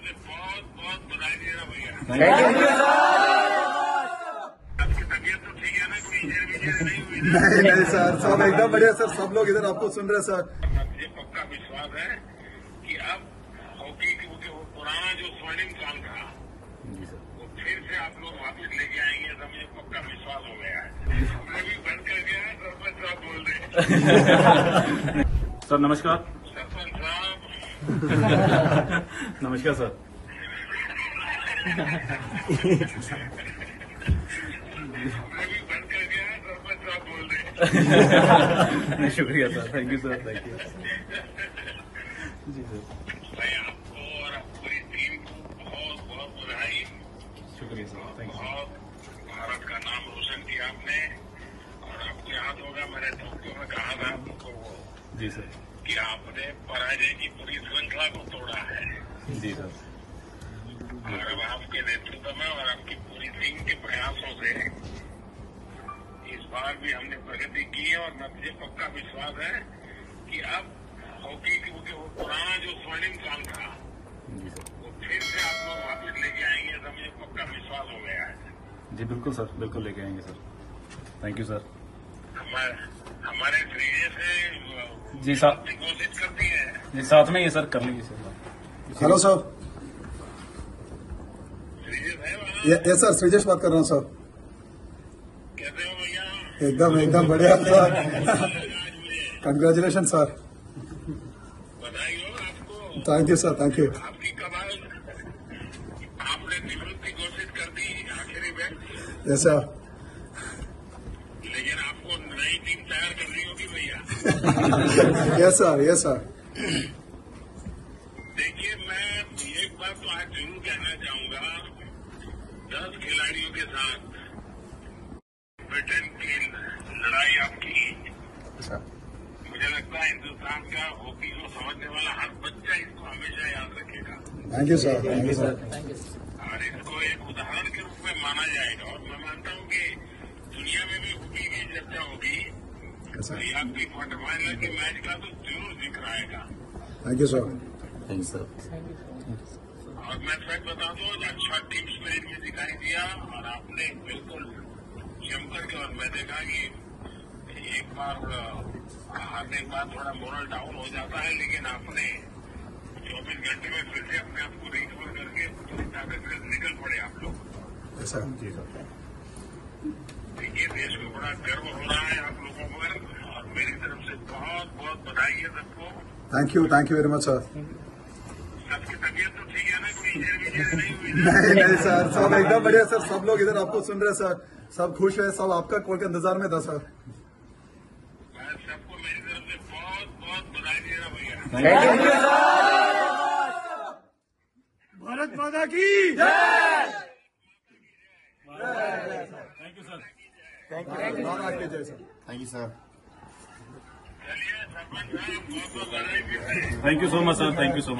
से बहुत बहुत बधाई दे रहा भैया। आपकी तबीयत तो ठीक है ना? कोई इंजरी विजरी नहीं हुई? नहीं सर, सब एकदम बढ़िया सर। सब लोग इधर आपको सुन रहे सर। मुझे पक्का विश्वास है कि अब हॉकी के वो पुराना जो स्वर्णिम काल था वो फिर से आप लोग वापस लेके आएंगे, तो मुझे पक्का विश्वास हो गया है। हमने भी बंद कर दिया है, सरपंच साहब बोल रहे हैं। सर नमस्कार। सरपंच साहब नमस्कार सर। हमने भी बंद कर दिया है, सरपंच साहब बोल रहे हैं। नहीं, शुक्रिया sir, thank you sir, thank you ji sir. भाई आपको और पूरी टीम को बहुत बहुत बधाई। शुक्रिया सर, थैंक यू। बहुत भारत का नाम रोशन किया आपने। और आपको याद होगा मैंने टोक्यो में कहा था आपको जी सर। कि आपने पराजय की पूरी श्रृंखला को तोड़ा है। जी सर। और अब आपके नेतृत्व में और आपकी पूरी टीम के प्रयासों से इस बार भी हमने प्रगति की है। और मुझे पक्का विश्वास है कि अब हॉकी के वो पुराना जो स्वर्णिम काल था जी सर। वो फिर से आप लोग वापस लेके आएंगे, तो मुझे पक्का विश्वास हो गया है। जी बिल्कुल सर, बिल्कुल लेके आएंगे सर। Thank you sir. हमारे श्रीजय से जी साहब, घोषित करती है। जी साथ में ये सर कर लीजिए सर। Hello sir. श्रीजय है वहाँ? ये सर श्रीजेश बात कर रहा हूँ सर। कहते हो भैया? एकदम एकदम बढ़िया सर। आज मुझे कंग्रेचुलेशन सर। बधाई हो आपको। Thank you sir, thank you. आपकी कमाल। आपने निवृत्ति घोषित कर दी आखिरी में, यस सर। लेकिन आपको नई टीम तैयार करनी होगी भैया। Yes sir, yes sir. देखिए मैं एक बात तो आज जरूर कहना चाहूंगा, 10 खिलाड़ियों के साथ ब्रिटेन की लड़ाई आपकी, मुझे लगता है हिंदुस्तान का हॉकी को समझने वाला हर बच्चा इसको हमेशा याद रखेगा thank you sir, thank you sir. और इसको एक उदाहरण के रूप में माना जाएगा। और मैं मानता हूँ कि दुनिया में भी हॉकी की चर्चा होगी यस सर, तो आपकी क्वार्टर फाइनल के मैच का तो जरूर जिक्र आएगा। Thank you sir. Thank you sir. और मैं सच बता दूं, अच्छा टीम स्पिरिट भी दिखाई दिया और आपने बिल्कुल जमकर के, और मैं देखा कि एक बार हारने के बाद थोड़ा मोरल डाउन हो जाता है, लेकिन आपने 24 घंटे में फिर से अपने आप को रिकवर करके पूरी ताकत से निकल पड़े आप लोग। Yes sir. जी सर। देखिए देश को बड़ा गर्व हो रहा है आप लोगों पर, और मेरी तरफ से बहुत बहुत बधाई है सबको। Thank you very much sir. सबकी तबीयत तो ठीक है ना? कोई इंजरी विजरी नहीं हुई? नहीं सर, सब एकदम बढ़िया सर। सब लोग इधर आपको सुन रहे सर। सब खुश है, सब आपका कॉल के इंतजार में था सर। मैं सबको मेरी तरफ से बहुत बहुत बधाई दे रहा भैया। Thank you sir. भारत माता की थैंक यू सर। जय सर। Thank you sir. चलिए सरपंच साहब बहुत बहुत बधाई। Thank you so much sir, thank you so much.